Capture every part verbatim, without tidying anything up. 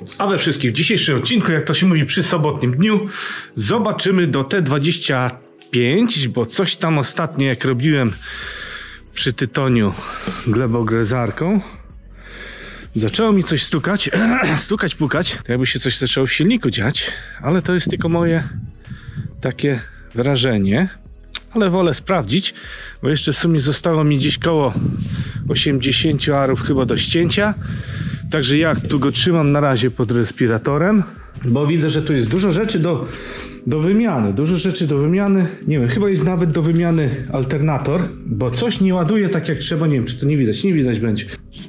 A we wszystkich w dzisiejszym odcinku, jak to się mówi przy sobotnim dniu, zobaczymy do T dwadzieścia pięć, bo coś tam ostatnio jak robiłem przy tytoniu glebogrezarką, zaczęło mi coś stukać, stukać, pukać, to jakby się coś zaczęło w silniku dziać, ale to jest tylko moje takie wrażenie, ale wolę sprawdzić, bo jeszcze w sumie zostało mi gdzieś koło osiemdziesiąt arów chyba do ścięcia, także ja tu go trzymam na razie pod respiratorem, bo widzę, że tu jest dużo rzeczy do, do wymiany, dużo rzeczy do wymiany, nie wiem, chyba jest nawet do wymiany alternator, bo coś nie ładuje tak jak trzeba, nie wiem, czy to nie widać, nie widać będzie.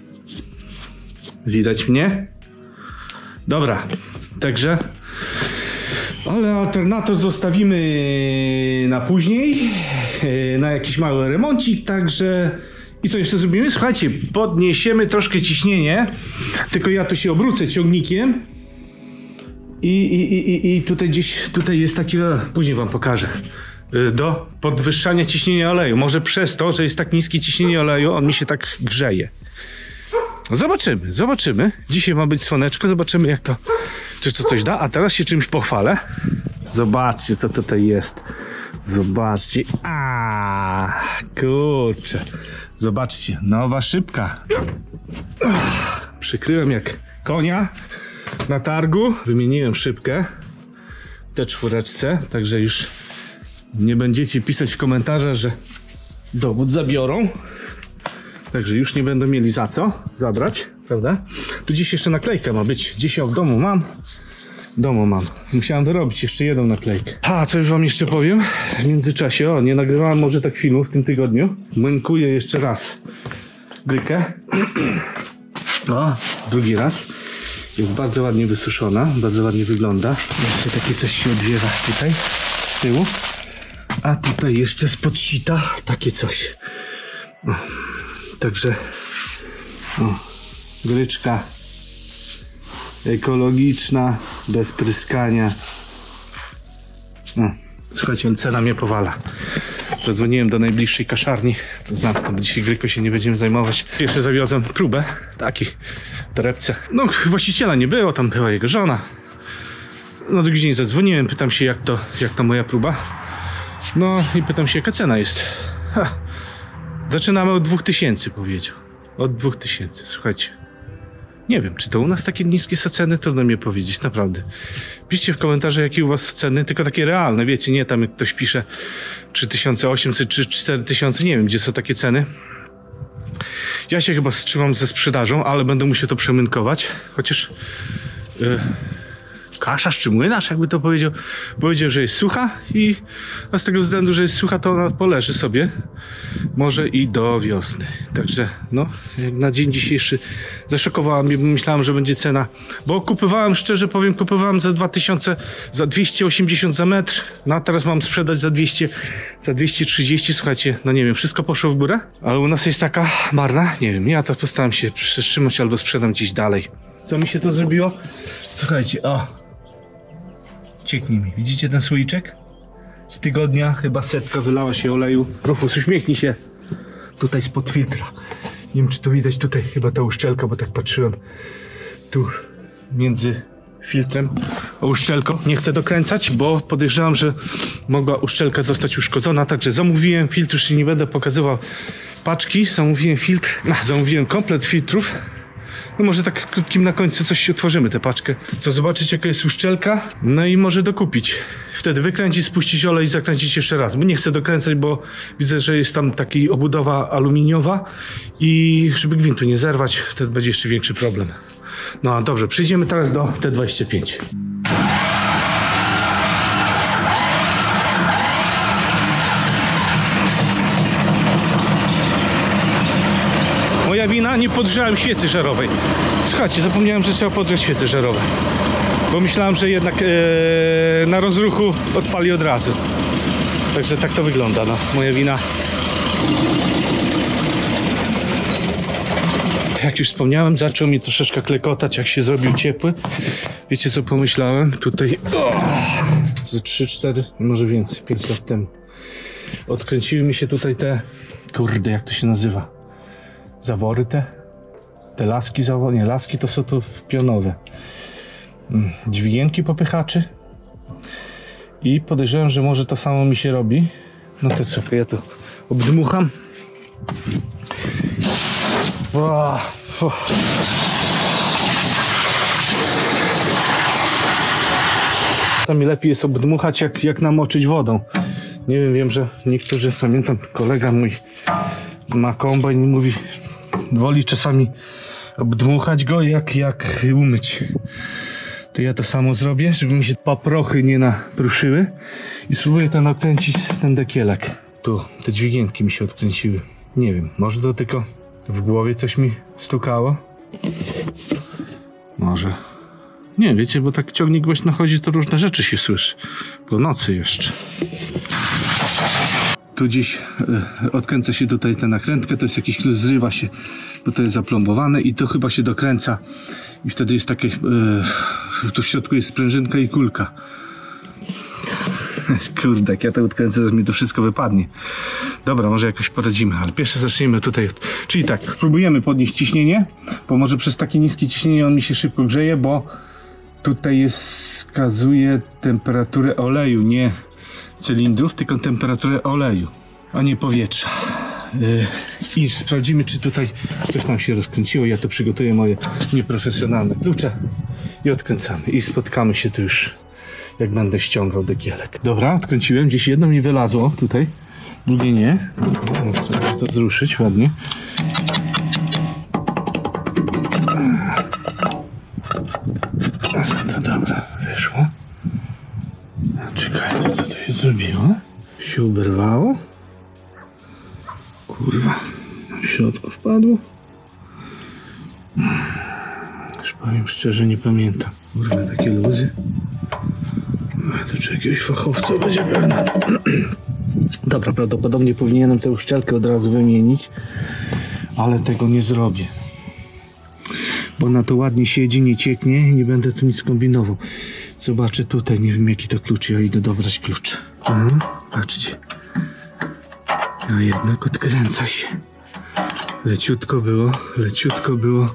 Widać mnie? Dobra, także, ale alternator zostawimy na później, na jakiś mały remoncik, także i co jeszcze zrobimy? Słuchajcie, podniesiemy troszkę ciśnienie, tylko ja tu się obrócę ciągnikiem i, i, i, i tutaj gdzieś, tutaj jest taki, później wam pokażę, do podwyższania ciśnienia oleju. Może przez to, że jest tak niskie ciśnienie oleju, on mi się tak grzeje. Zobaczymy, zobaczymy. Dzisiaj ma być słoneczko, zobaczymy jak to, czy to coś da. A teraz się czymś pochwalę. Zobaczcie, co tutaj jest. Zobaczcie. A, kurczę. Zobaczcie, nowa szybka. Przykryłem jak konia na targu. Wymieniłem szybkę T cztery, także już nie będziecie pisać w komentarzach, że dowód zabiorą. Także już nie będą mieli za co zabrać, prawda? Tu dziś jeszcze naklejka ma być. Dziś ją w domu mam. W domu mam. Musiałem dorobić jeszcze jedną naklejkę. A, co już wam jeszcze powiem? W międzyczasie, o, nie nagrywałem może tak filmu w tym tygodniu. Młynkuję jeszcze raz grykę. O, drugi raz. Jest bardzo ładnie wysuszona. Bardzo ładnie wygląda. Jeszcze takie coś się odwiewa tutaj z tyłu. A tutaj jeszcze spod sita takie coś. O. Także o, gryczka ekologiczna, bez pryskania. No, słuchajcie, ale cena mnie powala. Zadzwoniłem do najbliższej kaszarni, to znam, bo dzisiaj gryką się nie będziemy zajmować. Jeszcze zawiozłem próbę, taki torebce. No, właściciela nie było, tam była jego żona. No, drugi dzień zadzwoniłem, pytam się jak to, jak to moja próba. No i pytam się jaka cena jest. Ha. Zaczynamy od dwóch tysięcy, powiedział. Od dwóch tysięcy, słuchajcie. Nie wiem, czy to u nas takie niskie są ceny? Trudno mi powiedzieć, naprawdę. Piszcie w komentarzu, jakie u was ceny, tylko takie realne, wiecie, nie tam jak ktoś pisze trzy tysiące osiemset czy cztery tysiące, nie wiem, gdzie są takie ceny. Ja się chyba wstrzymam ze sprzedażą, ale będę musiał to przemynkować, chociaż... Yy... Kaszarz czy młynarz, jakby to powiedział, powiedział, że jest sucha i a z tego względu, że jest sucha, to ona poleży sobie może i do wiosny. Także no, jak na dzień dzisiejszy zaszokowała mnie, bo myślałem, że będzie cena, bo kupowałem, szczerze powiem, kupowałem za dwa tysiące, za dwieście osiemdziesiąt za metr, no a teraz mam sprzedać za dwieście, za dwieście trzydzieści, słuchajcie, no nie wiem, wszystko poszło w górę, ale u nas jest taka marna, nie wiem, ja to postaram się wstrzymać albo sprzedam gdzieś dalej. Co mi się to zrobiło? Słuchajcie, o, cieknie mi. Widzicie ten słoiczek? Z tygodnia chyba setka wylała się oleju. Rufus, uśmiechnij się. Tutaj spod filtra. Nie wiem, czy to widać tutaj chyba ta uszczelka, bo tak patrzyłem. Tu między filtrem a uszczelką. Nie chcę dokręcać, bo podejrzewam, że mogła uszczelka zostać uszkodzona. Także zamówiłem filtr, już nie będę pokazywał paczki. Zamówiłem filtr. No, zamówiłem komplet filtrów. No może tak krótkim na końcu coś otworzymy tę paczkę. Co zobaczyć jaka jest uszczelka. No i może dokupić. Wtedy wykręcić, spuścić olej i zakręcić jeszcze raz. Bo nie chcę dokręcać, bo widzę, że jest tam taka obudowa aluminiowa. I żeby gwintu nie zerwać, wtedy będzie jeszcze większy problem. No a dobrze, przejdziemy teraz do T dwadzieścia pięć. Moja wina, nie podgrzałem świecy żarowej. Słuchajcie, zapomniałem, że trzeba podgrzać świece żarowe. Bo myślałem, że jednak ee, na rozruchu odpali od razu. Także tak to wygląda, no. Moja wina. Jak już wspomniałem, zaczął mi troszeczkę klekotać, jak się zrobił ciepły. Wiecie co pomyślałem? Tutaj oh, ze trzy cztery, może więcej, pięć lat temu. Odkręciły mi się tutaj te, kurde, jak to się nazywa? Zawory te? Te laski zawory, nie, laski to są to pionowe. dźwigienki popychaczy i podejrzewam, że może to samo mi się robi. No to co, ja to obdmucham. O, o. Czasami lepiej jest obdmuchać jak, jak namoczyć wodą. Nie wiem, wiem, że niektórzy, pamiętam, kolega mój ma kombajn i mówi, woli czasami obdmuchać go jak, jak umyć. To ja to samo zrobię, żeby mi się paprochy nie napruszyły i spróbuję ten odkręcić ten dekielek. Tu te dźwigienki mi się odkręciły. Nie wiem, może to tylko w głowie coś mi stukało? Może. Nie, wiecie, bo tak ciągnik głośno chodzi, to różne rzeczy się słyszy. Po nocy jeszcze. Tu gdzieś e, odkręca się tutaj tę nakrętkę, to jest jakiś klucz, zrywa się, bo to jest zaplombowane i to chyba się dokręca. I wtedy jest takie, e, tu w środku jest sprężynka i kulka. Kurde, jak ja to odkręcę, że mi to wszystko wypadnie. Dobra, może jakoś poradzimy, ale pierwsze zacznijmy tutaj. Czyli tak, spróbujemy podnieść ciśnienie, bo może przez takie niskie ciśnienie on mi się szybko grzeje, bo tutaj jest, wskazuje temperaturę oleju, nie cylindrów, tylko temperaturę oleju, a nie powietrza. Yy, I sprawdzimy, czy tutaj coś nam się rozkręciło. Ja to przygotuję moje nieprofesjonalne klucze i odkręcamy. I spotkamy się tu już, jak będę ściągał dekielek. Dobra, odkręciłem. Gdzieś jedno mi wylazło tutaj, drugie nie. Muszę to zruszyć ładnie. To dobra, wyszło. Czekaj, co to się zrobiło? Się uberwało? Kurwa, w środku wpadło? Już powiem szczerze, nie pamiętam. Kurwa, takie luzy. No, to czy jakiegoś fachowca będzie pewnie. Dobra, prawdopodobnie powinienem tę uszczelkę od razu wymienić, ale tego nie zrobię. Bo na to ładnie siedzi, nie cieknie i nie będę tu nic kombinował. Zobaczę tutaj, nie wiem jaki to klucz, ja idę dobrać klucz. Mhm, patrzcie. A jednak odkręca się. Leciutko było, leciutko było.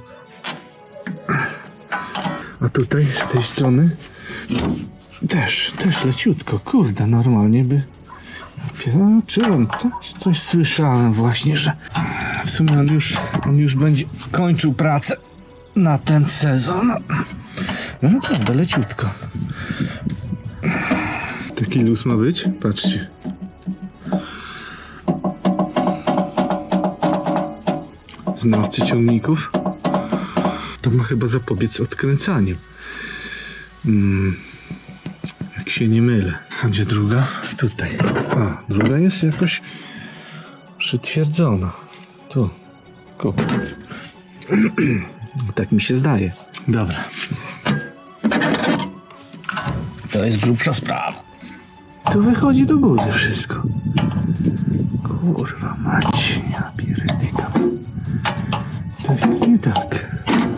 A tutaj, z tej strony też, też leciutko. Kurde, normalnie by... Ja czułem, coś słyszałem właśnie, że w sumie on już, on już będzie kończył pracę na ten sezon. No naprawdę, leciutko. Taki luz ma być? Patrzcie. Znawcy ciągników to ma chyba zapobiec odkręcaniu. Hmm. Jak się nie mylę. A gdzie druga? Tutaj. A, druga jest jakoś przytwierdzona. Tu. Kup. Tak mi się zdaje. Dobra. To jest grubsza sprawa. Tu wychodzi do góry wszystko. Kurwa mać, ja pierdyka. To jest nie tak.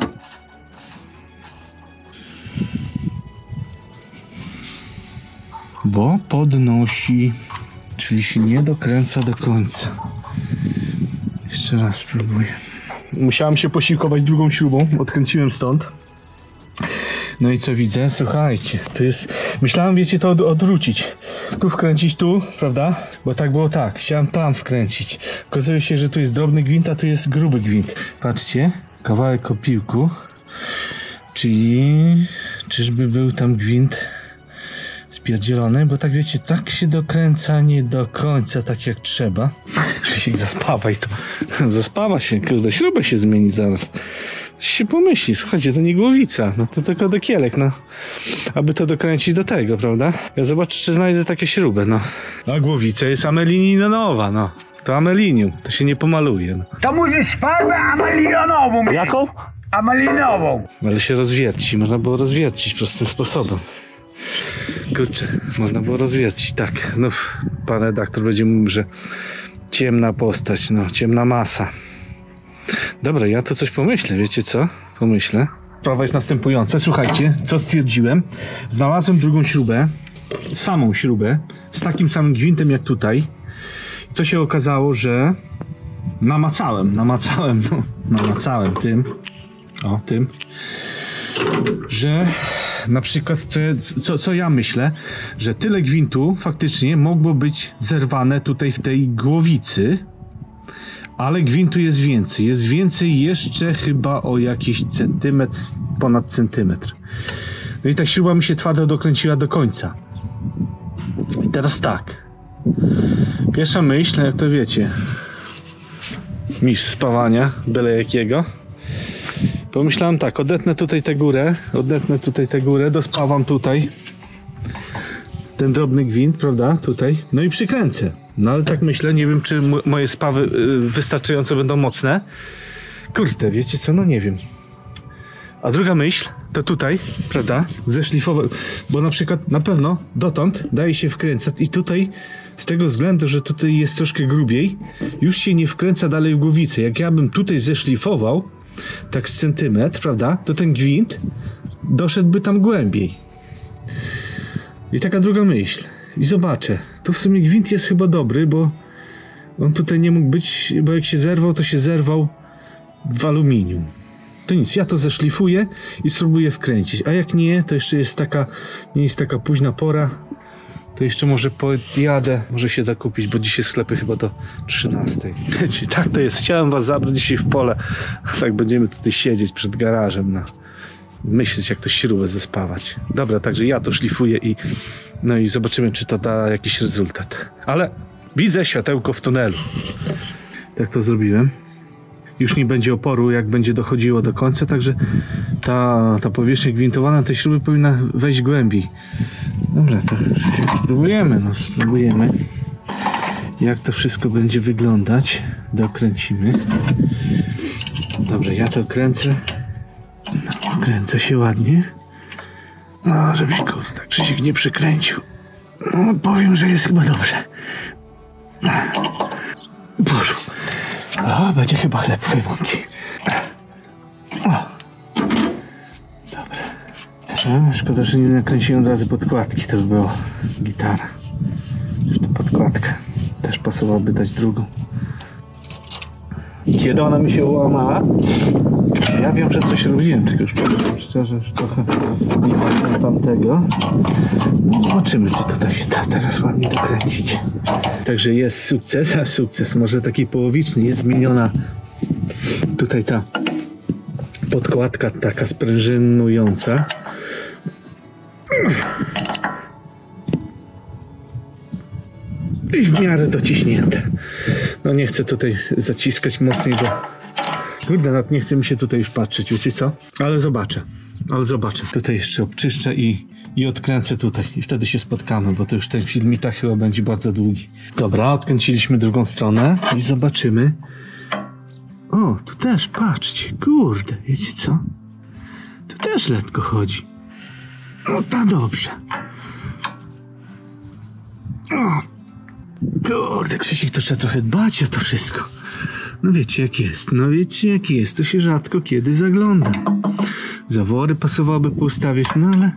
Bo podnosi, czyli się nie dokręca do końca. Jeszcze raz spróbuję. Musiałem się posiłkować drugą śrubą, odkręciłem stąd. No i co widzę? Słuchajcie, tu jest... Myślałem, wiecie, to od, odwrócić. Tu wkręcić tu, prawda? Bo tak było tak, chciałem tam wkręcić. Okazuje się, że tu jest drobny gwint, a tu jest gruby gwint. Patrzcie, kawałek opiłku. Czyli... Czyżby był tam gwint spierdzielony? Bo tak wiecie, tak się dokręca nie do końca tak jak trzeba. Krzysiek, zaspawaj to. Zaspawa się, kurde, śrubę się zmieni zaraz. Się pomyśli, słuchajcie, to nie głowica, no to tylko dekielek, no. Aby to dokręcić do tego, prawda? Ja zobaczę, czy znajdę takie śrubę, no. A głowica jest amelininowa, no. To amelinium, to się nie pomaluje, no. To musisz farbę amelinową. Jaką? Amelinową. Ale się rozwierci, można było rozwiercić prostym sposobem. Kurczę, można było rozwiercić, tak. Znów pan redaktor będzie mówił, że ciemna postać, no, ciemna masa. Dobra, ja to coś pomyślę, wiecie co? Pomyślę. Sprawa jest następująca, słuchajcie, co stwierdziłem. Znalazłem drugą śrubę, samą śrubę, z takim samym gwintem jak tutaj. Co się okazało, że namacałem, namacałem, no, namacałem tym, o tym, że na przykład, co, co, co ja myślę, że tyle gwintu faktycznie mogło być zerwane tutaj w tej głowicy, ale gwintu jest więcej. Jest więcej jeszcze chyba o jakiś centymetr, ponad centymetr. No i ta śruba mi się twardo dokręciła do końca. I teraz tak. Pierwsza myśl, jak to wiecie, mistrz spawania, byle jakiego. Pomyślałem tak, odetnę tutaj tę górę, odetnę tutaj tę górę, dospawam tutaj ten drobny gwint, prawda, tutaj, no i przykręcę. No ale tak myślę, nie wiem, czy moje spawy wystarczająco będą mocne. Kurde, wiecie co, no nie wiem. A druga myśl, to tutaj, prawda, zeszlifować, bo na przykład na pewno dotąd daje się wkręcać i tutaj z tego względu, że tutaj jest troszkę grubiej, już się nie wkręca dalej w głowicę. Jak ja bym tutaj zeszlifował, tak z centymetr, prawda, to ten gwint doszedłby tam głębiej. I taka druga myśl. I zobaczę. To w sumie gwint jest chyba dobry, bo on tutaj nie mógł być, bo jak się zerwał, to się zerwał w aluminium. To nic, ja to zeszlifuję i spróbuję wkręcić. A jak nie, to jeszcze jest taka, nie jest taka późna pora, to jeszcze może podjadę, może się da kupić, bo dzisiaj sklepy chyba do trzynastej. Wiecie, tak to jest. Chciałem was zabrać dzisiaj w pole, a tak będziemy tutaj siedzieć przed garażem, no. Myśleć, jak to śrubę zespawać. Dobra, także ja to szlifuję i no i zobaczymy, czy to da jakiś rezultat. Ale widzę światełko w tunelu. Tak to zrobiłem. Już nie będzie oporu, jak będzie dochodziło do końca, także ta, ta powierzchnia gwintowana tej śruby powinna wejść głębiej. Dobra, to spróbujemy, no spróbujemy. Jak to wszystko będzie wyglądać. Dokręcimy. Dobrze, ja to kręcę. No, kręcę się ładnie. No, żebyś kurde, tak Krzysiek nie przykręcił. No, powiem, że jest chyba dobrze. Boże. O, będzie chyba chleb w remoncie. O. Dobra. No, szkoda, że nie nakręciłem od razu podkładki, to by było gitara. Już to podkładka. Też pasowałoby dać drugą. Kiedy ona mi się ułamała? Ja wiem, że coś robiłem, tylko już powiem szczerze, już trochę nie pamiętam tamtego. No, zobaczymy, czy to się da teraz ładnie dokręcić. Także jest sukces, a sukces może taki połowiczny. Jest zmieniona tutaj ta podkładka taka sprężynująca. I w miarę dociśnięte. No nie chcę tutaj zaciskać mocniej, bo kurde, nawet nie chce mi się tutaj już patrzeć, wiecie co? Ale zobaczę, ale zobaczę. Tutaj jeszcze obczyszczę i, i odkręcę tutaj. I wtedy się spotkamy, bo to już ten film i tak chyba będzie bardzo długi. Dobra, odkręciliśmy drugą stronę i zobaczymy. O, tu też, patrzcie, kurde, wiecie co? Tu też letko chodzi. No tak dobrze. O, kurde, Krzysiek, to trzeba trochę dbać o to wszystko. No wiecie jak jest, no wiecie jak jest, to się rzadko kiedy zagląda. Zawory pasowałoby poustawiać, no ale...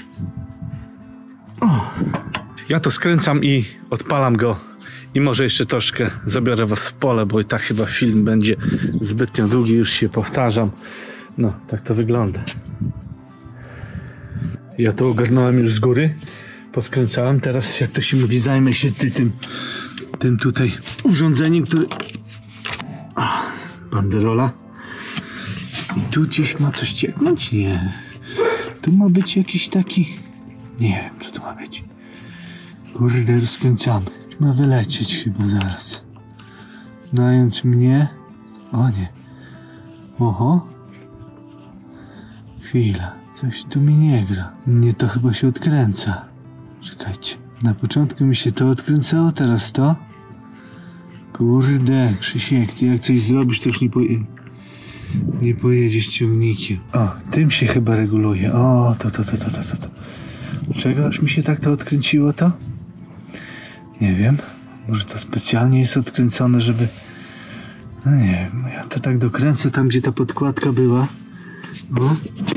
O! Ja to skręcam i odpalam go i może jeszcze troszkę zabiorę was w pole, bo i tak chyba film będzie zbytnio długi, już się powtarzam. No, tak to wygląda. Ja to ogarnąłem już z góry, poskręcałem, teraz jak to się mówi, zajmę się ty, tym, tym tutaj urządzeniem, które... Banderola. I tu gdzieś ma coś cieknąć? Nie. Tu ma być jakiś taki... Nie wiem, co to ma być. Kurde, rozkręcamy. Ma wylecieć chyba zaraz. Znając mnie... O nie. Oho. Chwila. Coś tu mi nie gra. Nie, to chyba się odkręca. Czekajcie. Na początku mi się to odkręcało, teraz to. Kurde, Krzysiek, ty jak coś zrobisz, to już nie, poje... nie pojedziesz ciągnikiem. O, tym się chyba reguluje. O, to, to, to, to, to, to. Dlaczego aż mi się tak to odkręciło to? Nie wiem. Może to specjalnie jest odkręcone, żeby... No nie wiem, ja to tak dokręcę tam, gdzie ta podkładka była. O.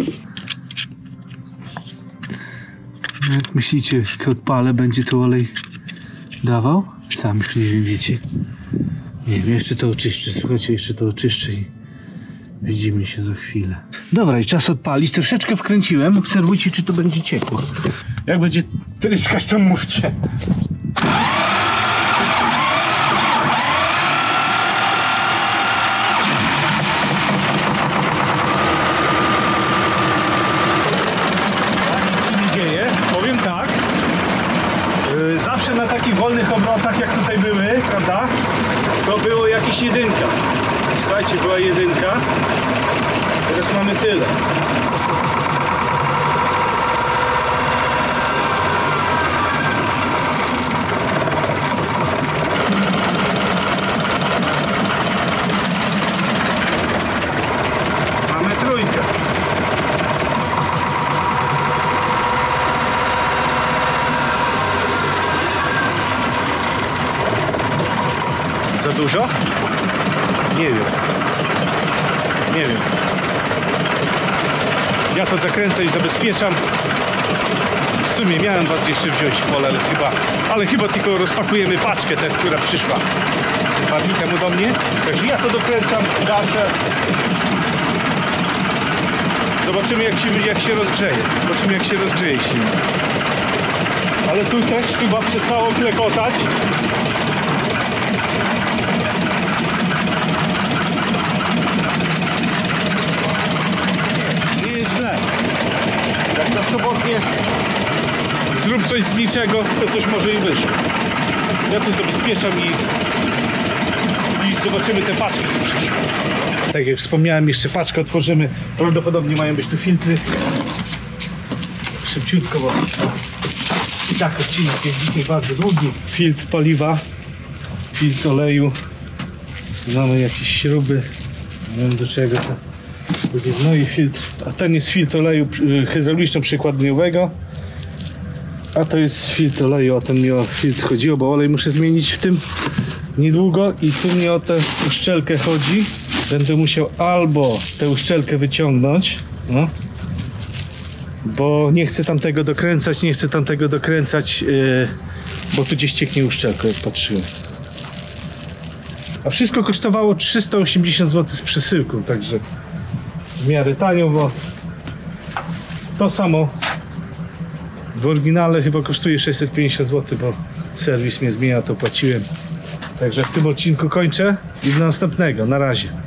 Jak myślicie, jak odpalę, będzie to olej dawał? Sam już nie wiem, wiecie. Nie wiem, jeszcze to oczyszczę, słuchajcie, jeszcze to oczyszczę i widzimy się za chwilę. Dobra, i czas odpalić. Troszeczkę wkręciłem. Obserwujcie, czy to będzie ciekło. Jak będzie tryskać, to mówcie. Powiem tak, yy, zawsze na takich wolnych obrotach jak tutaj były, prawda, to było jakieś jedynka. Słuchajcie, była jedynka, teraz mamy tyle. Mamy trójkę. Za dużo? Nie wiem. Nie wiem. Ja to zakręcę i zabezpieczam. W sumie miałem was jeszcze wziąć w pole, ale chyba, ale chyba tylko rozpakujemy paczkę tę, która przyszła z dwa dni temu do mnie. Także ja to dokręcam, gaszę. Zobaczymy jak się, jak się rozgrzeje. Zobaczymy jak się rozgrzeje silnik. Ale tu też chyba przestało klekotać. Jak na sobotnie zrób coś z niczego, to coś może i wyjść. Ja tu zabezpieczam i, i zobaczymy te paczki, co przyszły. Tak jak wspomniałem, jeszcze paczkę otworzymy. Prawdopodobnie mają być tu filtry. Szybciutko, bo i tak odcinek jest dzisiaj bardzo długi. Filtr paliwa, filtr oleju. Mamy jakieś śruby. Nie wiem do czego to. No i filtr, a ten jest filtr oleju hydrauliczno-przykładniowego, a to jest filtr oleju, o ten mi o filtr chodziło, bo olej muszę zmienić w tym niedługo i tu mi o tę uszczelkę chodzi. Będę musiał albo tę uszczelkę wyciągnąć, no, bo nie chcę tamtego dokręcać, nie chcę tamtego dokręcać, yy, bo tu gdzieś cieknie uszczelka, jak patrzyłem. A wszystko kosztowało trzysta osiemdziesiąt złotych z przesyłką, także w miarę tanio, bo to samo w oryginale chyba kosztuje sześćset pięćdziesiąt złotych, bo serwis mnie zmienia, to płaciłem. Także w tym odcinku kończę i do następnego. Na razie.